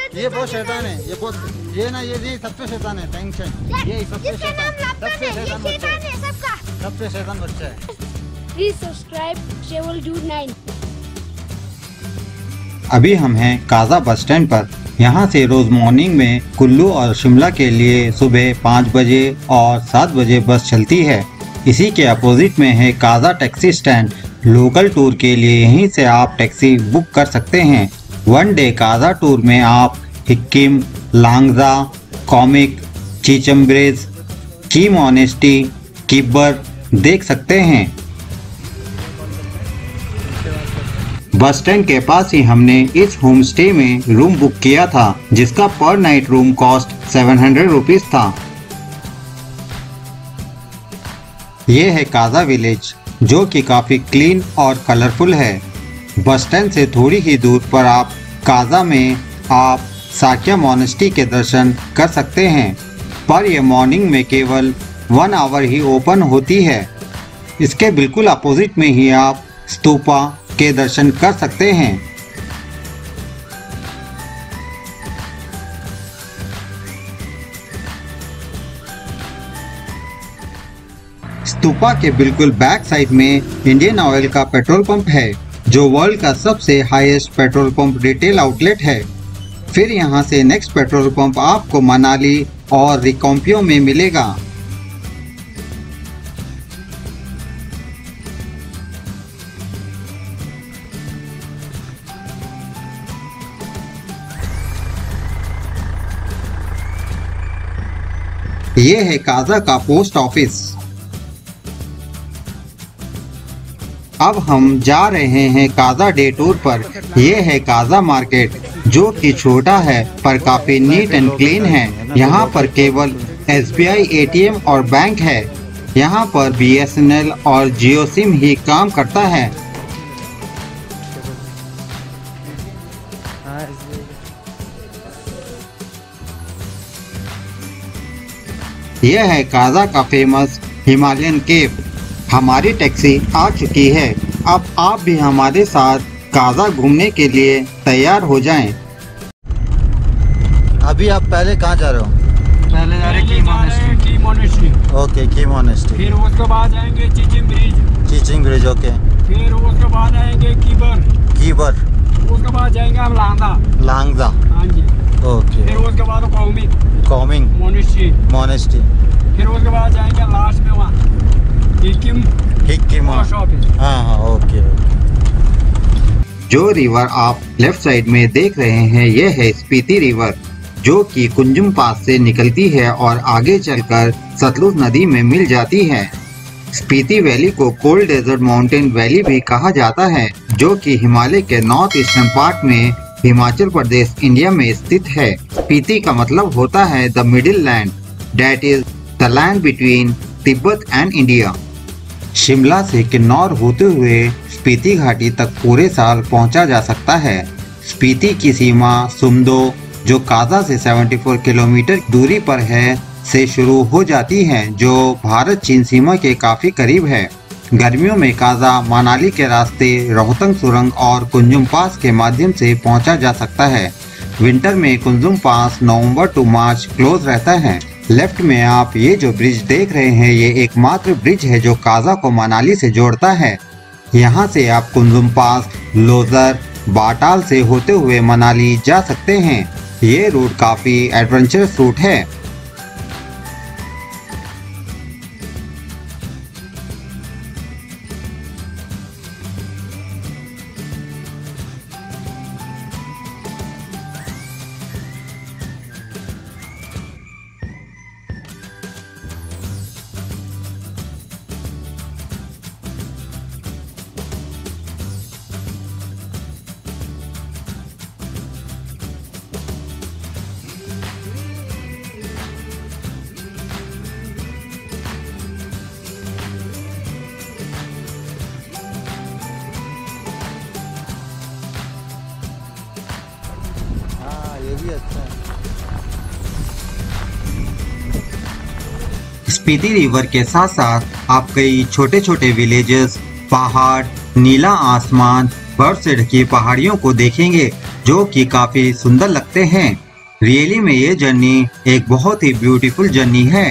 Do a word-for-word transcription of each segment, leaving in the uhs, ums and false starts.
ये बहुत शैतान है, ये बहुत ये ना ये ये सबसे शैतान है, टेंशन ये सबसे शैतान सबसे शैतान बच्चा है, सबका सबसे शैतान बच्चा है। Please subscribe travel dude nine. अभी हम हैं काजा बस स्टैंड पर। यहाँ से रोज मॉर्निंग में कुल्लू और शिमला के लिए सुबह पाँच बजे और सात बजे बस चलती है। इसी के अपोजिट में है Kaza taxi stand. Local tour के लिए यहीं से आप टैक्सी बुक कर सकते हैं। वन डे काजा टूर में आप हिक्किम, लांगजा, कॉमिक, चीचम ब्रिज, की मोनेस्टी, किब्बर देख सकते हैं। बस स्टैंड के पास ही हमने इस होम स्टे में रूम बुक किया था, जिसका per night room cost seven hundred rupees था। ये है काजा विलेज, जो कि काफी क्लीन और कलरफुल है। बस स्टैंड से थोड़ी ही दूर पर आप काजा में आप साक्या मोनेस्टी के दर्शन कर सकते हैं, पर यह मॉर्निंग में केवल वन आवर ही ओपन होती है। इसके बिल्कुल अपोजिट में ही आप स्तूपा के दर्शन कर सकते हैं। स्तूपा के बिल्कुल बैक साइड में इंडियन ऑयल का पेट्रोल पंप है, जो वर्ल्ड का सबसे highest petrol pump retail outlet है। फिर यहाँ से नेक्स्ट पेट्रोल पंप आपको मनाली और रिकॉम्पियो में मिलेगा। ये है काजा का पोस्ट ऑफिस। अब हम जा रहे हैं काजा डे टूर पर। यह है काजा मार्केट, जो कि छोटा है पर काफी नीट एंड क्लीन है। यहाँ पर केवल S B I A T M और बैंक है। यहाँ पर बी एस एन एल और जियो सिम ही काम करता है। यह है काजा का फेमस हिमालयन केव। हमारी टैक्सी आ चुकी है। अब आप भी हमारे साथ काजा घूमने के लिए तैयार हो जाएं। अभी आप पहले कहाँ जा रहे हो? पहले जा रहे की मोनेस्ट्री। की मोनेस्ट्री ओके, की मोनेस्ट्री। फिर उसके बाद आएंगे Chicham bridge. Chicham bridge okay. फिर उसके बाद आएंगे कीबर। कीबर। उसके बाद जाएंगे हम लांगदा। लांगदा हाँ जी। ओके। फिर उसके बाद कॉमिक कॉमिंग मोनेस्ट्री। मोनेस्ट्री। फिर उसके बाद जाएंगे लास्ट में वहाँ हिक्किम। हिक्किम हाँ हाँ ओके। जो रिवर आप लेफ्ट साइड में देख रहे हैं, यह है स्पीति रिवर, जो कि कुंजुम पास से निकलती है और आगे चलकर सतलुज नदी में मिल जाती है। स्पीति वैली को कोल्ड डेजर्ट माउंटेन वैली भी कहा जाता है, जो कि हिमालय के नॉर्थ ईस्टर्न पार्ट में हिमाचल प्रदेश इंडिया में स्थित है। स्पीति का मतलब होता है the middle land, that is the land between Tibet and India. Shimla से किन्नौर होते हुए स्पीति घाटी तक पूरे साल पहुंचा जा सकता है। स्पीति की सीमा सुमदो, जो काजा से चौहत्तर किलोमीटर दूरी पर है, से शुरू हो जाती है, जो भारत चीन सीमा के काफी करीब है। गर्मियों में काजा मनाली के रास्ते रोहतंग सुरंग और कुंजुम पास के माध्यम से पहुंचा जा सकता है। विंटर में Kunzum pass November to March close रहता है। लेफ्ट में आप ये जो ब्रिज देख रहे हैं, ये एकमात्र ब्रिज है जो काजा को मनाली से जोड़ता है। यहाँ से आप कुंजुम पास, लोजर, बाटाल से होते हुए मनाली जा सकते हैं। ये रूट काफी एडवेंचरस रूट है। ये भी अच्छा है। स्पीति रिवर के साथ साथ आप कई छोटे छोटे विलेजेस, पहाड़, नीला आसमान, बर्फ से ढकी पहाड़ियों को देखेंगे, जो कि काफी सुंदर लगते हैं। रियली में ये जर्नी एक बहुत ही ब्यूटीफुल जर्नी है।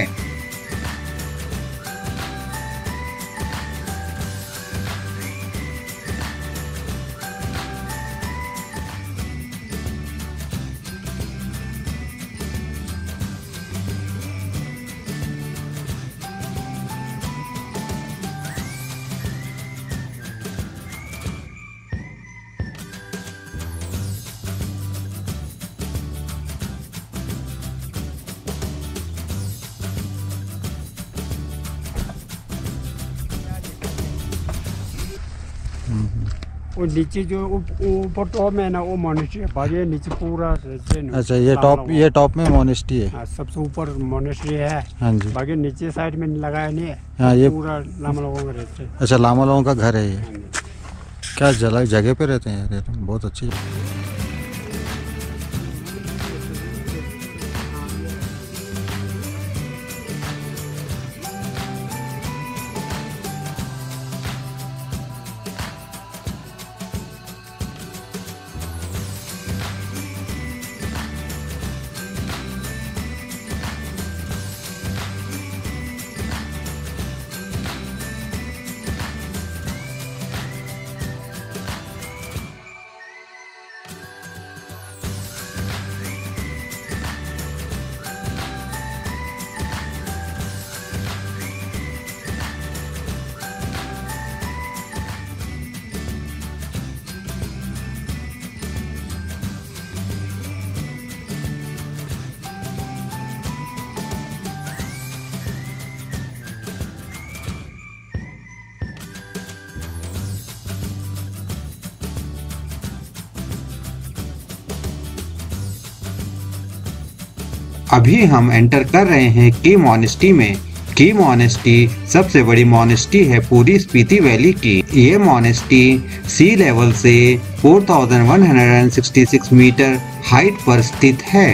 वो नीचे जो ऊप- ऊपर टॉप में है ना वो मोनेस्ट्री है, बाकी नीचे पूरा से न- अच्छा ये टॉप ये टॉप में मोनेस्ट्री है। हाँ, सबसे ऊपर मोनेस्ट्री है, हाँ जी। बाकी नीचे साइड में लगाया नहीं है। हाँ, ये- पूरा लामा लोगों का रहते हैं। अच्छा लामा लोगों का घर है ये। हाँ जी। क्या जगह जगह पे रहते हैं यार, ये तो बहुत अच्छी जगह। अभी हम एंटर कर रहे हैं की मोनेस्ट्री में। की मोनेस्ट्री सबसे बड़ी मोनेस्ट्री है पूरी स्पीति वैली की। ये मोनेस्ट्री सी लेवल से चार हज़ार एक सौ छियासठ मीटर हाइट पर स्थित है।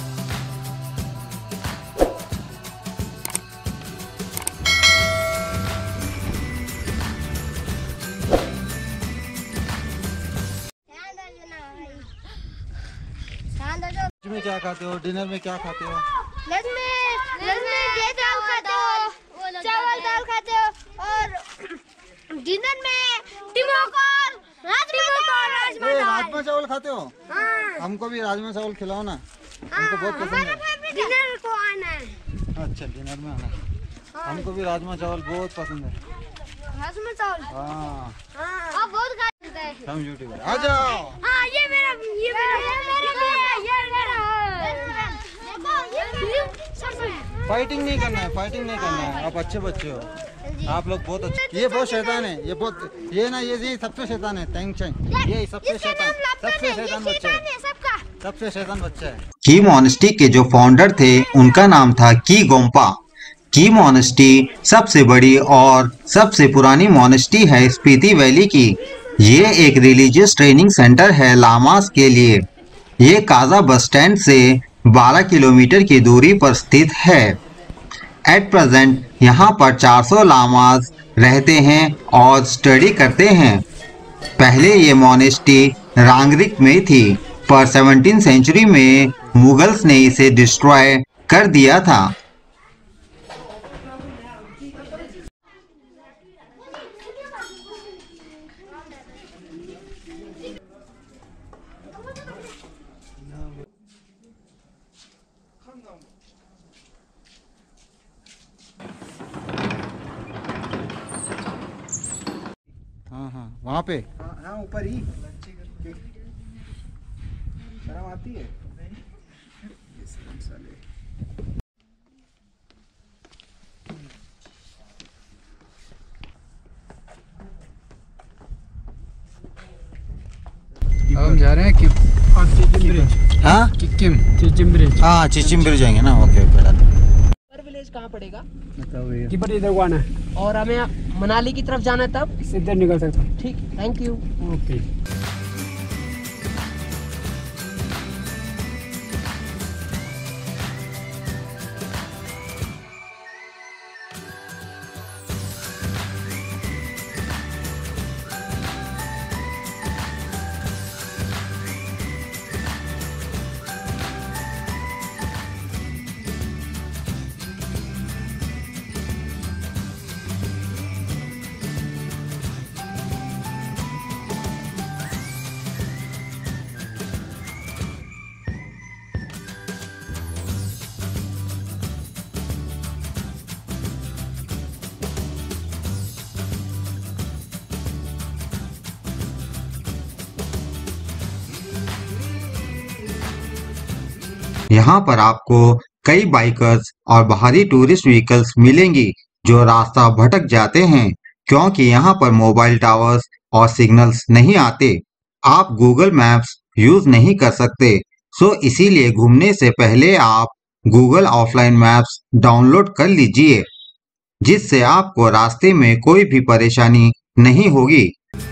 लंच में क्या खाते हो, डिनर में क्या खाते हो? लंच में लंच में ये दाल खाते हो, चावल दाल खाते हो, और डिनर में टिमोकर राजमा ए, दाल। राजमा चावल खाते हो? हाँ, हमको भी राजमा चावल खिलाओ ना, हमको बहुत पसंद है। डिनर को आना है। अच्छा डिनर में आना, हमको भी राजमा चावल बहुत पसंद है। राजमा चावल हाँ हाँ बहुत खाते हैं। हम यूट्यूबर आ जाओ। हाँ ये मेरा ये मेरा ये मेरा ये मेरा फाइटिंग नहीं करना है, फाइटिंग नहीं करना है, आप अच्छे बच्चे हो, आप लोग बहुत अच्छे। ये बहुत शैतान है, ये बहुत ये ना ये ये सबसे शैतान है टैंग चैंग, ये सबसे शैतान सबसे शैतान बच्चा है, सबका सबसे शैतान बच्चा है। की मोनेस्ट्री के जो फाउंडर थे उनका नाम था की गोम्पा। की मोनेस्ट्री सबसे बड़ी और सबसे पुरानी मोनेस्ट्री है स्पीति वैली की। ये एक रिलीजियस ट्रेनिंग सेंटर है लामास के लिए। ये काजा बस स्टैंड से बारह किलोमीटर की दूरी पर स्थित है। एट प्रेजेंट यहाँ पर चार सौ लामास रहते हैं और स्टडी करते हैं। पहले ये मोनेस्ट्री रांगरिक में थी, पर सेवनटीन सेंचुरी में मुगल्स ने इसे डिस्ट्रॉय कर दिया था। हाँ हाँ वहाँ पे हाँ ऊपर ही शर्म आती है। अब हम जा रहे हैं कि और चिचिम ब्रिज, हाँ किम चिचिम ब्रिज हाँ चिचिम्बिर जाएंगे ना, ओके ओके डन। विलेज कहाँ पड़ेगा? की पर इधर को आना है, और हमें मनाली की तरफ जाना है तब? सीधे निकल सकता हूँ। ठीक, थैंक यू। ओके यहाँ पर आपको कई बाइकर्स और बाहरी टूरिस्ट व्हीकल्स मिलेंगी जो रास्ता भटक जाते हैं क्योंकि यहाँ पर मोबाइल टावर्स और सिग्नल्स नहीं आते। आप गूगल मैप्स यूज नहीं कर सकते, सो इसीलिए घूमने से पहले आप गूगल ऑफलाइन मैप्स डाउनलोड कर लीजिए, जिससे आपको रास्ते में कोई भी परेशानी नहीं होगी।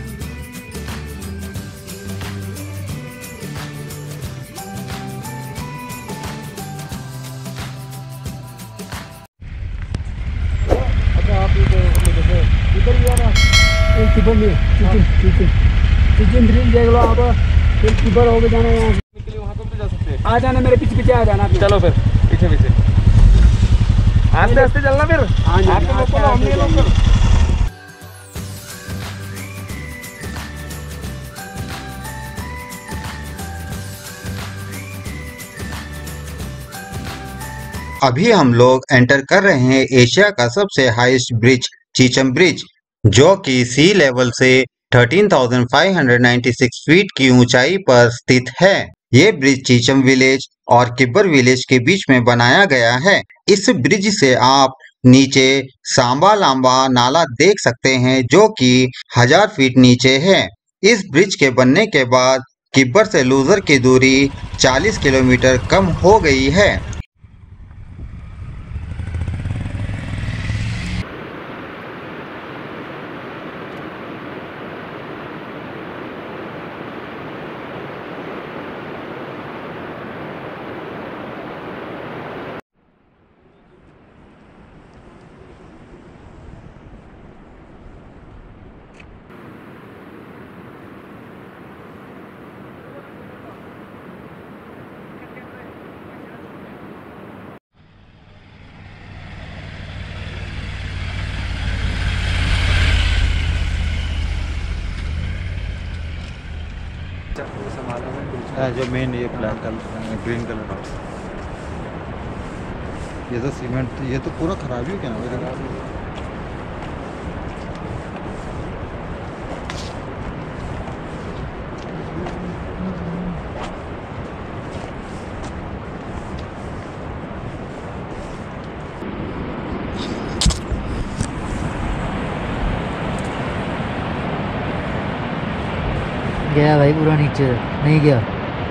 इधर ही आना, एक किबर में चिचिन चिचिन चिचिन ड्रिल देख लो आप, फिर किबर होके जाना यहाँ के लिए वहाँ पर भी जा सकते हैं। आ जाना, मेरे पीछे पीछे आ जाना। चलो फिर पीछे पीछे आस्ते आस्ते चलना फिर। हाँ जी, आप तो आस्ते लोकल हम नहीं आस्ते लोकल। अभी हम लोग एंटर कर रहे हैं एशिया का सबसे हाईएस्ट ब्रिज चीचम ब्रिज, जो कि सी लेवल से तेरह हज़ार पाँच सौ छियानवे फीट की ऊंचाई पर स्थित है। ये ब्रिज चीचम विलेज और किब्बर विलेज के बीच में बनाया गया है। इस ब्रिज से आप नीचे सांबा लांबा नाला देख सकते हैं, जो कि हजार फीट नीचे है। इस ब्रिज के बनने के बाद किब्बर से लूजर की दूरी चालीस किलोमीटर कम हो गई है। जो मेन ये ब्लैक कलर ग्रीन कलर का, ये तो सीमेंट, ये तो पूरा खराब ही हो गया ना। गया भाई पूरा नीचे, नहीं गया।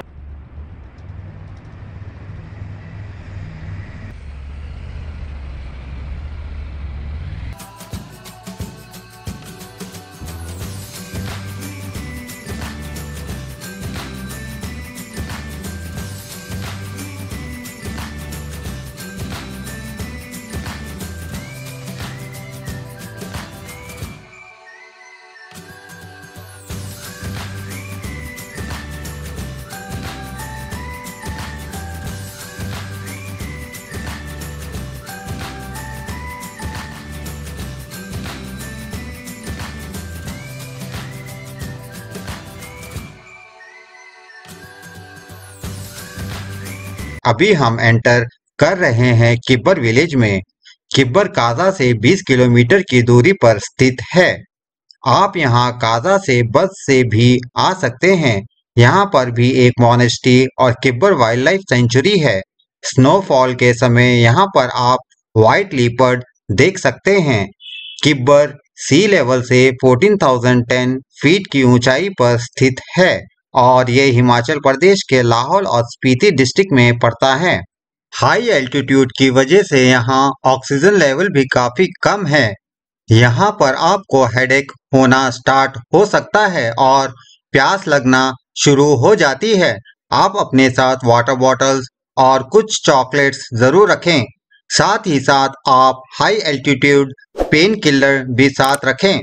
अभी हम एंटर कर रहे हैं किब्बर विलेज में। किब्बर काजा से बीस किलोमीटर की दूरी पर स्थित है। आप यहां काजा से बस से भी आ सकते हैं। यहां पर भी एक मोनेस्ट्री और किब्बर वाइल्ड लाइफ सेंचुरी है। स्नोफॉल के समय यहां पर आप व्हाइट लीपर्ड देख सकते हैं। किब्बर सी लेवल से चौदह हज़ार दस फीट की ऊंचाई पर स्थित है और ये हिमाचल प्रदेश के लाहौल और स्पीति डिस्ट्रिक्ट में पड़ता है। हाई एल्टीट्यूड की वजह से यहाँ ऑक्सीजन लेवल भी काफी कम है। यहाँ पर आपको हेडेक होना स्टार्ट हो सकता है और प्यास लगना शुरू हो जाती है। आप अपने साथ वाटर बॉटल्स और कुछ चॉकलेट्स जरूर रखें। साथ ही साथ आप हाई एल्टीट्यूड पेन किलर भी साथ रखें।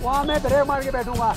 वहाँ मैं ब्रेक मार के बैठूंगा।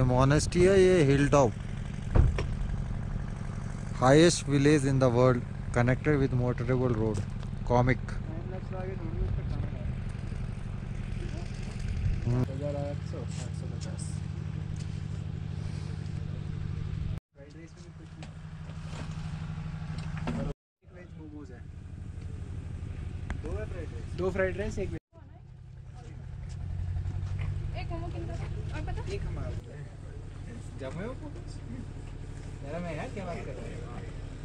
ये मोनेस्टी है, ये hill top, highest village in the world, connected with motorable road, Komic. दो फ्राइड राइस एक एक हमारा जमे हो मेरा में है, क्या बात कर रहे हैं?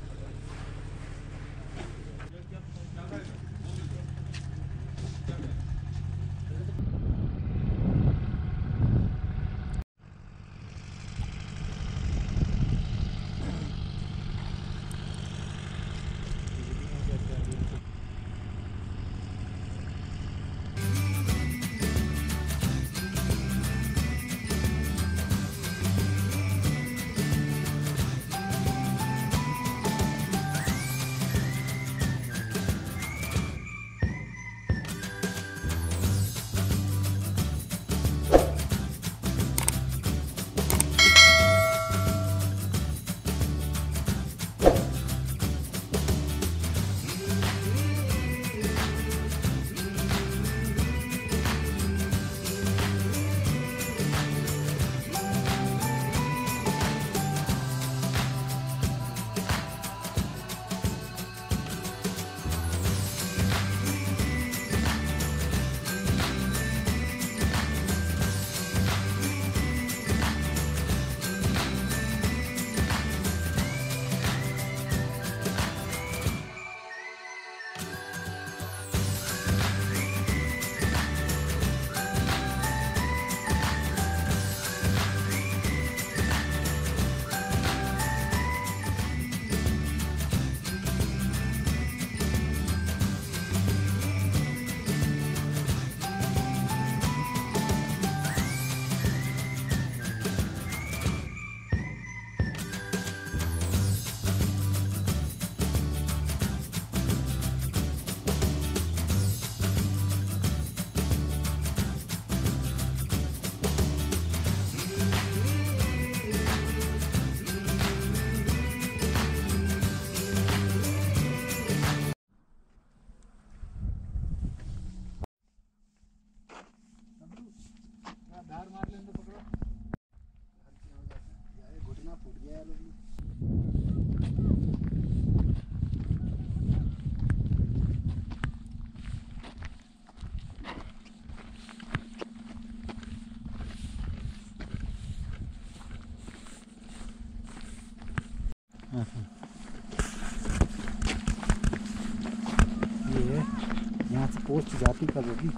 ये यहाँ से पोस्ट जाती कब होगी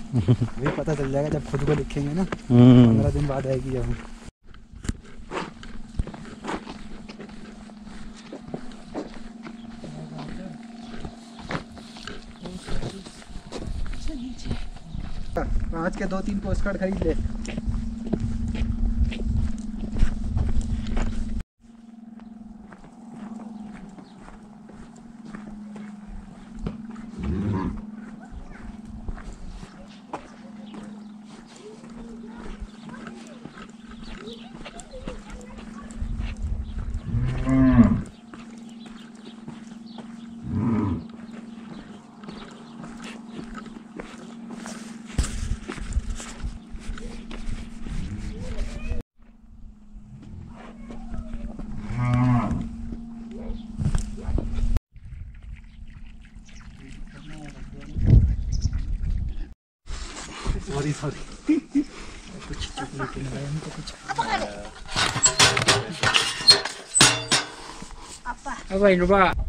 वही पता चल जाएगा जब खुद को लिखेंगे ना, पंद्रह दिन बाद आएगी जब हम। पाँच के दो तीन पोस्ट कार्ड खरीद ले। सॉरी सॉरी कुछ चुप लेके लगाया हमको कुछ। अब भाई रुपा